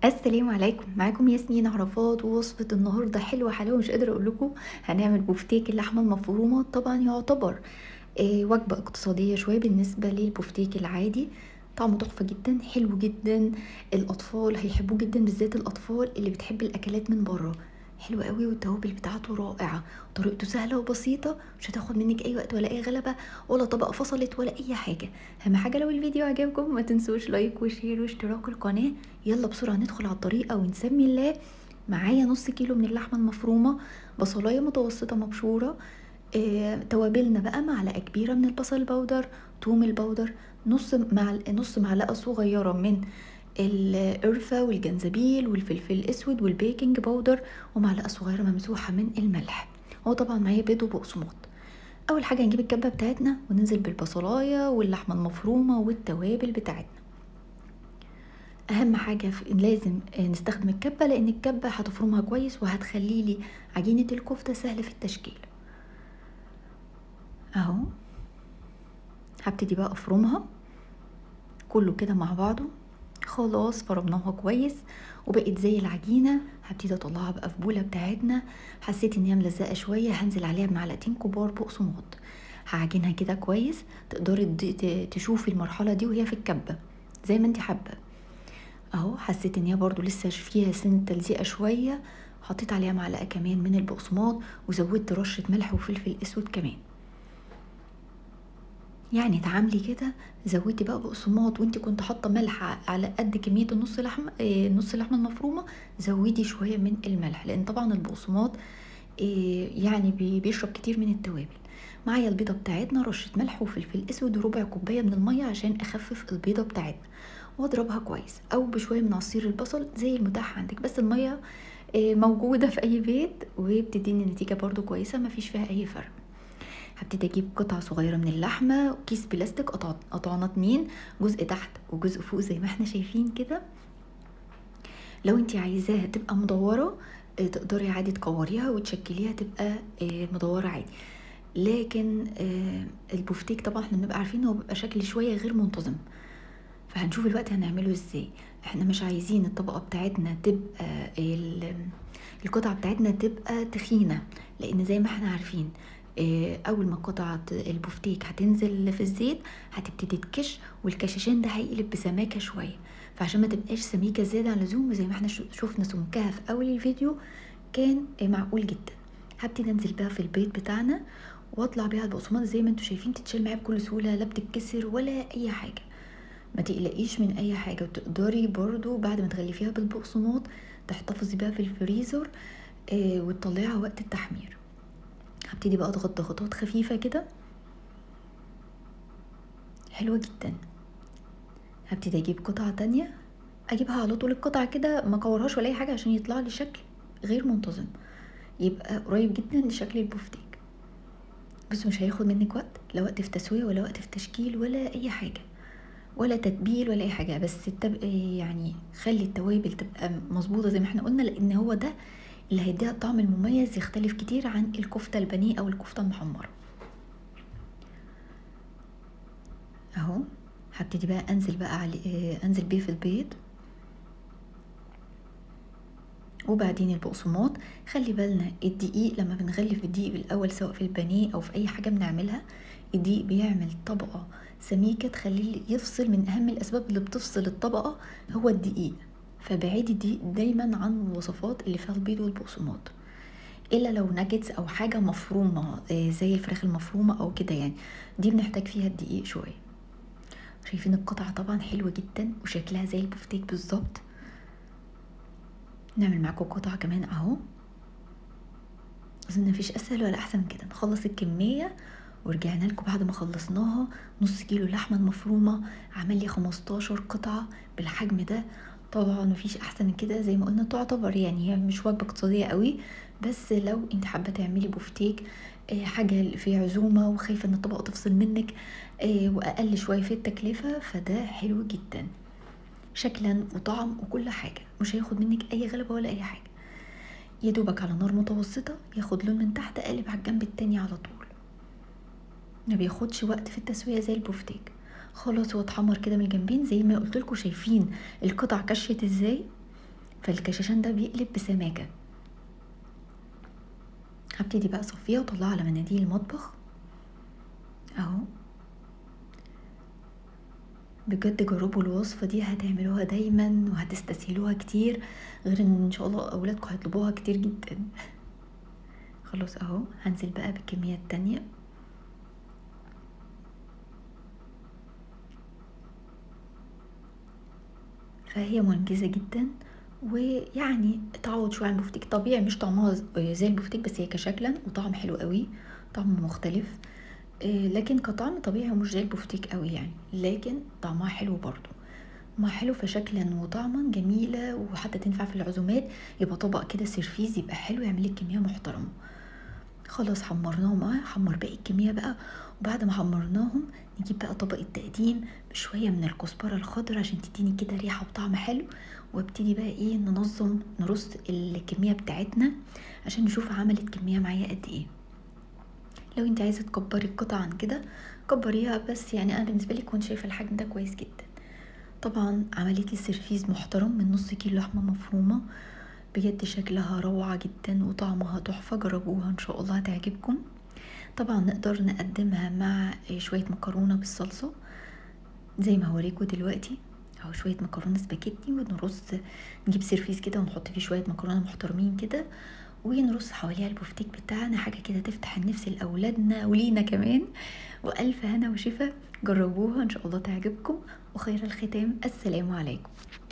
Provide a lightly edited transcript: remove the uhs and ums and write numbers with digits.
السلام عليكم، معاكم ياسمين عرفات، ووصفة النهاردة حلوة حلاوة مش قادرة اقول لكم. هنعمل بوفتيك اللحمة المفرومة. طبعا يعتبر وجبة اقتصادية شوية بالنسبة للبوفتيك العادي. طعمه تحفة جدا، حلو جدا. الاطفال هيحبوه جدا، بالذات الاطفال اللي بتحب الاكلات من بره. حلو قوي، والتوابل بتاعته رائعة. طريقته سهلة وبسيطة، مش هتاخد منك اي وقت ولا اي غلبة ولا طبقة فصلت ولا اي حاجة. اهم حاجة لو الفيديو عجبكم ما تنسوش لايك وشير واشتراك القناة. يلا بسرعة ندخل على الطريقة ونسمي الله. معايا نص كيلو من اللحمة المفرومة، بصلاية متوسطة مبشورة، توابلنا بقى معلقة كبيرة من البصل البودر، توم البودر، نص معلقة صغيرة من القرفة والجنزبيل والفلفل الأسود والبيكنج باودر، ومعلقة صغيرة ممسوحة من الملح. هو طبعا معايا بيض وبقسماط. أول حاجة هنجيب الكبة بتاعتنا وننزل بالبصلاية واللحمة المفرومة والتوابل بتاعتنا. اهم حاجه لازم نستخدم الكبه، لان الكبه هتفرمها كويس وهتخلي لي عجينه الكفته سهله في التشكيل. اهو هبتدي بقى افرمها كله كده مع بعضه. خلاص فرمناها كويس وبقت زي العجينه. هبتدي اطلعها بقى في بوله بتاعتنا. حسيت ان هي ملزقه شويه، هنزل عليها بمعلقتين كبار بقسماط. هعجنها كده كويس. تقدري تشوفي المرحله دي وهي في الكبه زي ما انت حابه. اهو حسيت ان هي برضو لسه فيها سن تلزيقه شويه. حطيت عليها معلقه كمان من البقسماط، وزودت رشه ملح وفلفل اسود كمان. يعني تعاملي كده، زودتي بقى بقسماط وانت كنت حاطه ملح على قد كميه النص لحمه، نص اللحمه المفرومه. زودي شويه من الملح، لان طبعا البقسماط يعني بيشرب كتير من التوابل. معايا البيضه بتاعتنا، رشه ملح وفلفل اسود وربع كوبايه من الميه عشان اخفف البيضه بتاعتنا. واضربها كويس، او بشويه من عصير البصل زي المتاح عندك، بس الميه موجوده في اي بيت وبتديني نتيجه برضو كويسه، مفيش فيها اي فرق. هبتدي اجيب قطعه صغيره من اللحمه وكيس بلاستيك، قطعنا 2، جزء تحت وجزء فوق زي ما احنا شايفين كده. لو انت عايزاها تبقى مدوره تقدري عادي تكوريها وتشكليها تبقى مدوره عادي. لكن البوفتيك طبعا احنا بنبقى عارفين هو بيبقى شكل شويه غير منتظم، فهنشوف الوقت هنعمله ازاي. احنا مش عايزين الطبقه بتاعتنا تبقى القطعه بتاعتنا تبقى تخينه، لان زي ما احنا عارفين اول ما قطعه البوفتيك هتنزل في الزيت هتبتدي تكش، والكشاشان ده هيقلب بسماكه شويه. فعشان ما تبقاش سميكه زياده عن اللزوم، زي ما احنا شفنا سمكها في اول الفيديو كان معقول جدا. هبتدي انزل بقى في البيض بتاعنا واطلع بيها البقسماط زي ما انتوا شايفين، تتشال معايا بكل سهوله، لا بتتكسر ولا اي حاجه. ما تقلقيش من اي حاجه، وتقدري برضو بعد ما تغلفيها بالبقسماط تحتفظي بيها في الفريزر وتطلعيها وقت التحمير. هبتدي بقى اضغط ضغطات خفيفه كده، حلوه جدا. هبتدي اجيب قطعه تانية، اجيبها على طول القطعه كده، ما اكورهاش ولا اي حاجه عشان يطلع لي شكل غير منتظم، يبقى قريب جدا لشكل البوفتيك. بس مش هياخد منك وقت، لا وقت في تسويه ولا وقت في تشكيل ولا اي حاجه ولا تتبيل ولا اي حاجه. بس يعني خلي التوابل تبقى مظبوطه زي ما احنا قلنا، لان هو ده اللي هيديها الطعم المميز، يختلف كتير عن الكفته البانيه او الكفته المحمره. اهو هبتدي بقى انزل بقى انزل بيه في البيض، وبعدين البقسماط. خلي بالنا الدقيق، لما بنغلف الدقيق بالاول سواء في البانيه او في اي حاجه بنعملها، الدقيق بيعمل طبقه سميكه تخليه يفصل. من اهم الاسباب اللي بتفصل الطبقه هو الدقيق. فبعيدي الدقيق دايما عن الوصفات اللي فيها البيض والبقسماط، الا لو ناجتس او حاجه مفرومه زي الفراخ المفرومه او كده، يعني دي بنحتاج فيها الدقيق شويه. شايفين القطعه طبعا حلوه جدا وشكلها زي البفتيك بالظبط. نعمل معاكم قطعه كمان اهو. اظن مفيش اسهل ولا احسن من كده. نخلص الكميه ورجعنا لكم بعد ما خلصناها. نص كيلو اللحمه المفرومه عمل لي 15 قطعه بالحجم ده. طبعا مفيش احسن من كده، زي ما قلنا تعتبر يعني هي مش وجبه اقتصاديه قوي، بس لو انت حابه تعملي بوفتيك حاجه في عزومه وخايفه ان الطبق تفصل منك واقل شويه في التكلفه، فده حلو جدا شكلا وطعم وكل حاجه. مش هياخد منك اي غلبه ولا اي حاجه، يا دوبك على نار متوسطه ياخد لون من تحت، قلب على الجنب التاني على طول، ما بياخدش وقت في التسويه زي البوفتيك. خلاص هو اتحمر كده من الجنبين زي ما قلت لكم. شايفين القطع كشت ازاي؟ فالكشاشان ده بيقلب بسماكة. هبتدي بقى اصفيها واطلعها على مناديل المطبخ اهو. بجد جربوا الوصفة دي، هتعملوها دايما وهتستسهلوها كتير، غير ان شاء الله اولادكم هيطلبوها كتير جدا. خلاص اهو، هنزل بقى بالكمية التانية. فهي منجزة جدا، ويعني تعوض شوية عن البفتيك. طبيعي مش طعمها زي البفتيك، بس هي كشكلا وطعم حلو قوي، طعم مختلف. لكن كطعم طبيعي ومش زي البفتيك قوي يعني، لكن طعمها حلو برضو. ما حلو فشكلا وطعما جميلة، وحتى تنفع في العزومات، يبقى طبق كده سيرفيز يبقى حلو، يعملك كمية محترمة. خلاص حمرناهم، حمر باقي الكمية بقى. وبعد ما حمرناهم نجيب بقى طبق التقديم بشوية من الكزبرة الخضراء عشان تديني كده ريحة وطعم حلو. وابتدي بقى ايه، ننظم نرص الكمية بتاعتنا عشان نشوف عملت كمية معايا قد ايه. لو انت عايزة تكبري القطعة عن كده كبريها، بس يعني انا بالنسبة لي كنت شايفة الحجم ده كويس جدا. طبعا عملت لي سيرفيز محترم من نص كيلو لحمة مفرومة، بجد شكلها روعة جدا وطعمها تحفة، جربوها ان شاء الله هتعجبكم. طبعا نقدر نقدمها مع شوية مكرونة بالصلصة زي ما هوريكم دلوقتي، او شوية مكرونة سباكيتي، ونرص نجيب سيرفيس كده ونحط فيه شوية مكرونة محترمين كده، ونرص حواليها البفتيك بتاعنا، حاجة كده تفتح النفس لأولادنا ولينا كمان. وألف هنا وشفا، جربوها إن شاء الله تعجبكم. وخير الختام، السلام عليكم.